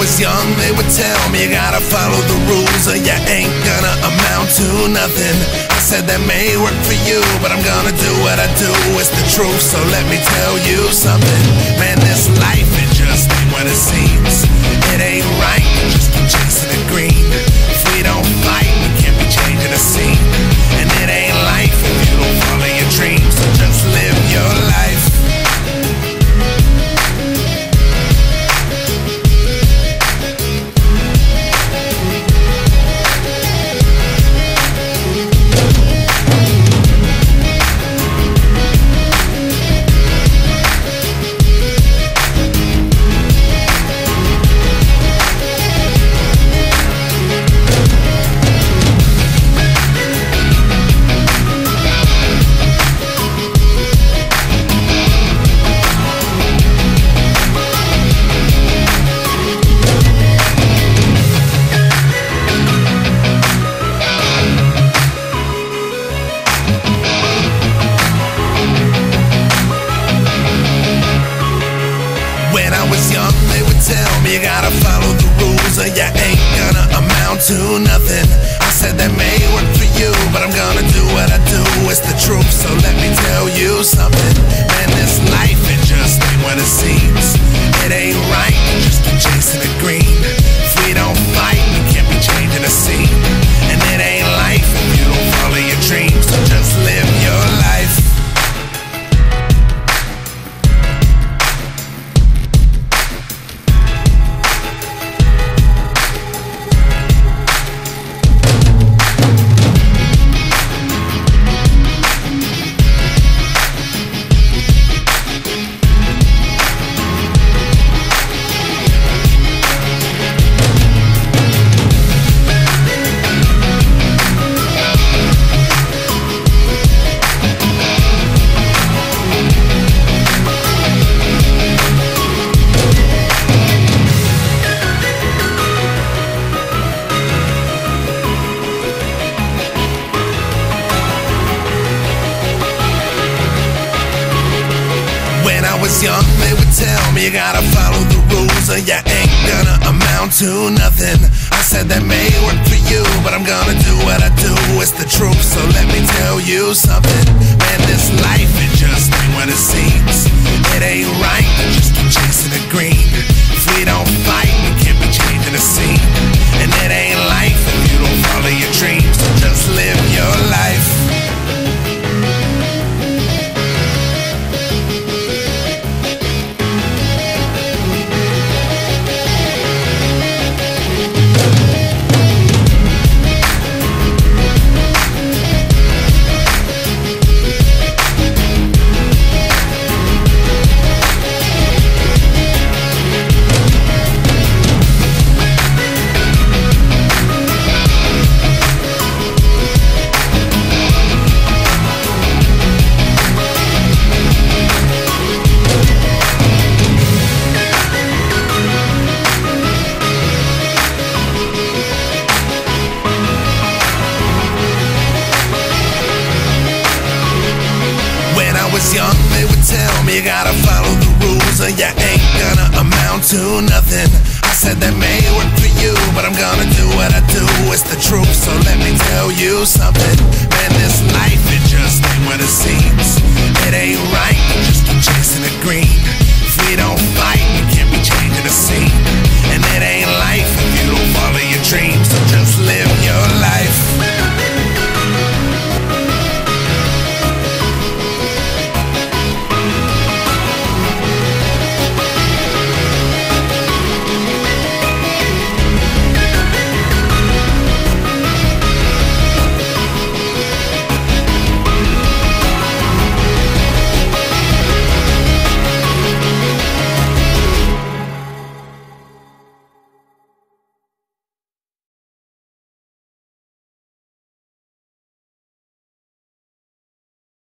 was young, they would tell me you gotta follow the rules or you ain't gonna amount to nothing. I said that may work for you, but I'm gonna do what I do, it's the truth. So let me tell you something, man, this life, it just ain't what it seems. It ain't right, just keep chasing the green. If we don't fight, we can't be changing the scene. And it ain't life if you don't follow your dreams, so just live your life. Tell me you gotta follow the rules or you ain't gonna amount to nothing. I said that may work for you, but I'm gonna do what I do, it's the truth. So let me tell you something, man, this life, it just ain't what it seems. It ain't right, just keep chasing the green. If we don't fight, we can't be changing the scene. And it ain't life if you don't follow your dreams, so just live your life. Was young, they would tell me you gotta follow the rules or you ain't gonna amount to nothing. I said that may work for you, but I'm gonna do what I do, it's the truth. So let me tell you something, man, this life, it just ain't what it seems. It ain't right, just keep chasing the green. If we don't fight, we can't be changing the scene. And it ain't life if you don't follow your dreams, so just live your life. Young, they would tell me you gotta follow the rules or you ain't gonna amount to nothing. I said that may work for you, but I'm gonna do what I do, it's the truth. So let me tell you something, man, this life, it just ain't what it seems. It ain't right, just keep chasing the green. If we don't